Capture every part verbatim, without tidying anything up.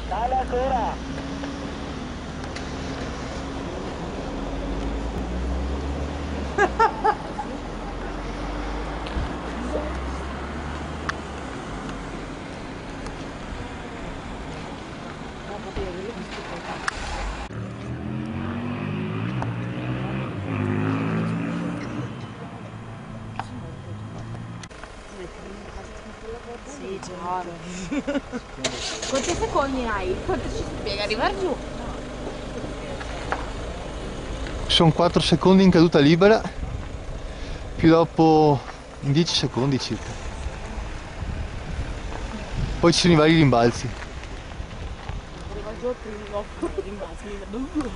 Sale ancora. Sì, chiaro. Quanti secondi hai? Quanto ci spiega arrivare giù? Sono quattro secondi in caduta libera, più dopo dieci secondi circa. Poi ci sono i vari rimbalzi. Arriva giù prima dopo rimbalzi.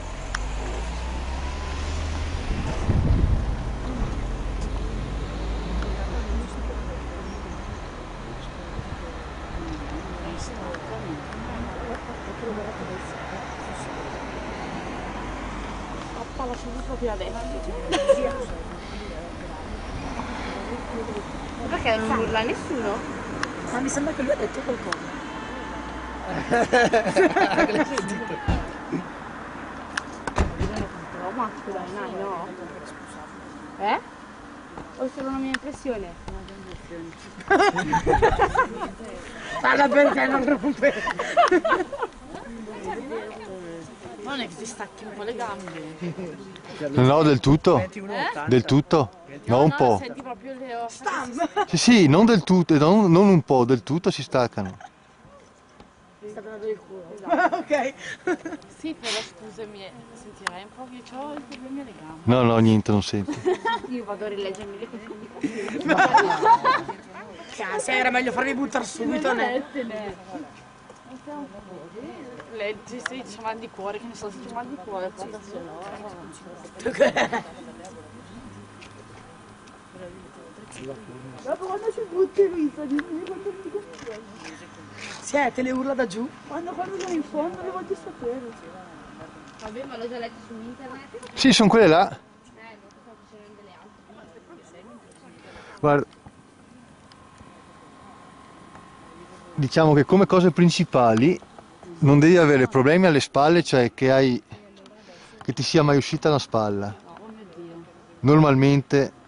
Scappa la scimmia proprio adesso. Perché non urla nessuno? Ma mi sembra che lui ha detto qualcosa. Però maschio dai, dai, no? Eh? O è solo una mia impressione? Parla per te, non rompere. Non è che ti stacchi un po' le gambe. No, del tutto. Eh? Del tutto. No, un no, po'. Senti proprio le ossa. Sì, sì, non del tutto, non, non un po', del tutto si staccano. Mi sta venendo il culo. Esatto. Ok. Sì, però scusami, sentirai un po' che ho i problemi alle gambe. No, no, niente, non sento. Io vado a rileggermi le cose. Cazzo, era meglio farmi buttare subito, ne? Le, sì, sì, c'è mal di cuore, che ne so se c'è mal di cuore, guarda Dopo quando ci butti vita, dimmi quando mi conviene. Sì, te le urla da giù? Quando, quando sono in fondo le voglio sapere. Vabbè, ma l'ho già letto su internet. Sì, sono quelle là. Eh, non so se c'erano delle altre. Guarda. Diciamo che come cose principali non devi avere problemi alle spalle, cioè che hai che ti sia mai uscita una spalla. Oh mio Dio. Normalmente